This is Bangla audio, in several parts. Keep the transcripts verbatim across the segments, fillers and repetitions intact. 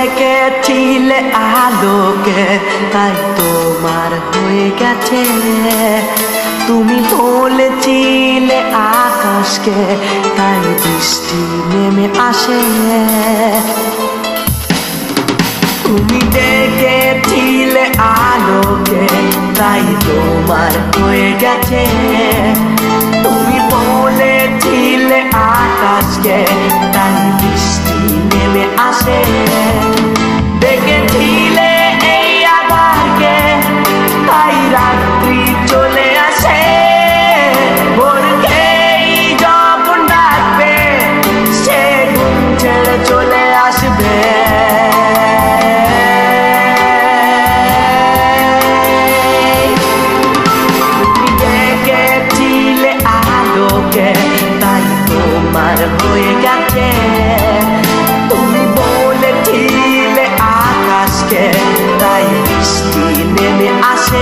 ডেকেছিলে আলোকে তাই তোমার হয়ে গেছে। তুমি বলেছিলে আকাশকে তাই বৃষ্টি নেমে আসে। তুমি ডেকেছিলে আলোকে তাই তোমার হয়ে গেছে। তুমি বলেছিলে আকাশকে তাই বৃষ্টি নেমে আসে। ডেকেছিলে এই আধারকে তাই রাত্রি চলে আসে। ভোরকেই যখন ডাকবে সে ঘুম ছেড়ে চলে আসবে। তাই তোমার হয়ে গেছে। তুমি বলেছিলে আকাশকে তাই বৃষ্টি নেমে আসে।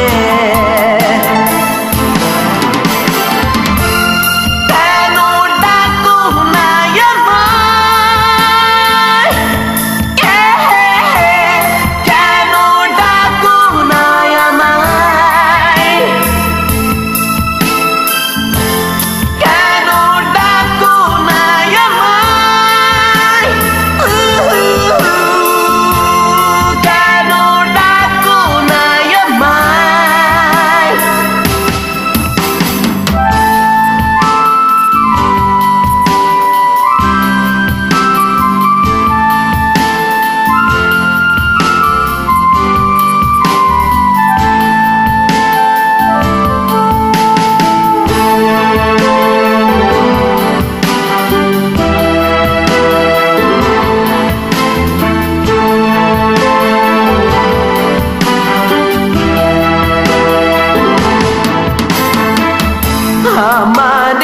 আমার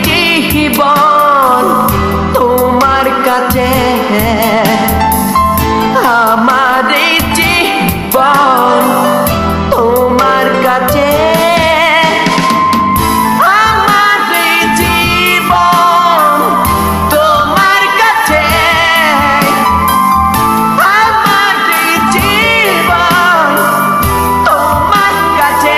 জীবন তোমার কাছে, আমার জীবন তোমার কাছে, আমার জীবন তোমার কাছে, আমার জীবন তোমার কাছে।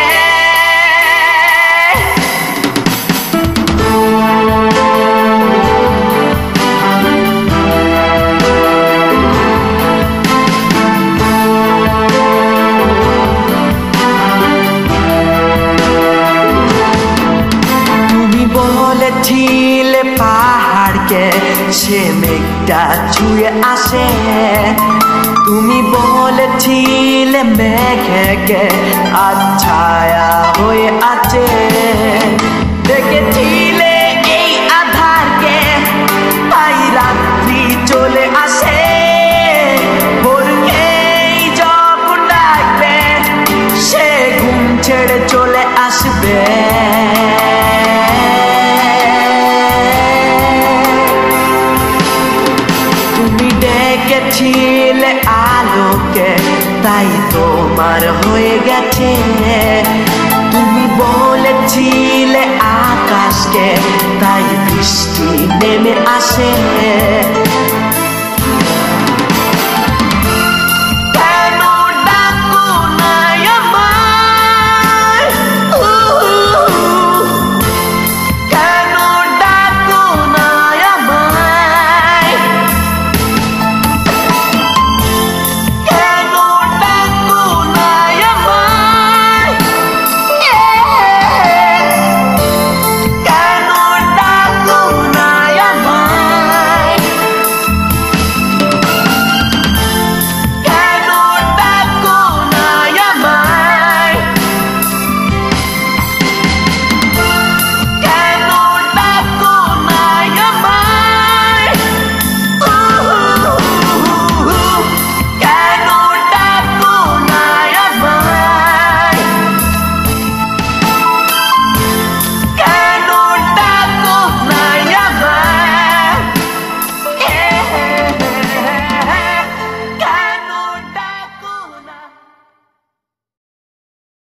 বলেছিলে পাহাড়কে সে মেঘটা ছুঁয়ে আসে। তুমি বলেছিলে মেঘকে আজ ছায়া হয়ে আছে। দেখেছিলে এই আধারকে তাই রাত্রি চলে আসে। ভোরকেই যখন ডাকবে সে ঘুম ছেড়ে চলে আসবে। ডেকেছিলে আলোকে তাই তোমার হয়ে গেছে। তুমি বলেছিলে আকাশকে তাই বৃষ্টি নেমে আসে।